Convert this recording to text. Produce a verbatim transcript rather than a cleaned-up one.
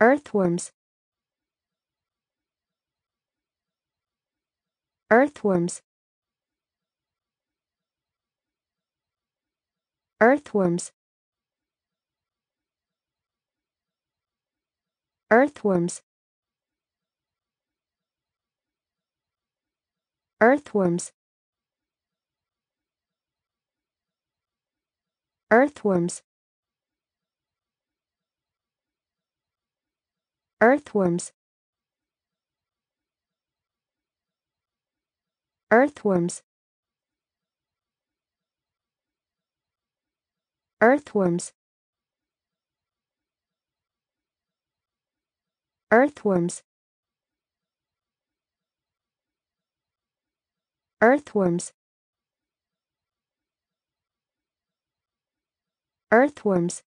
Earthworms. Earthworms. Earthworms. Earthworms. Earthworms. Earthworms. Earthworms. Earthworms. Earthworms. Earthworms. Earthworms. Earthworms.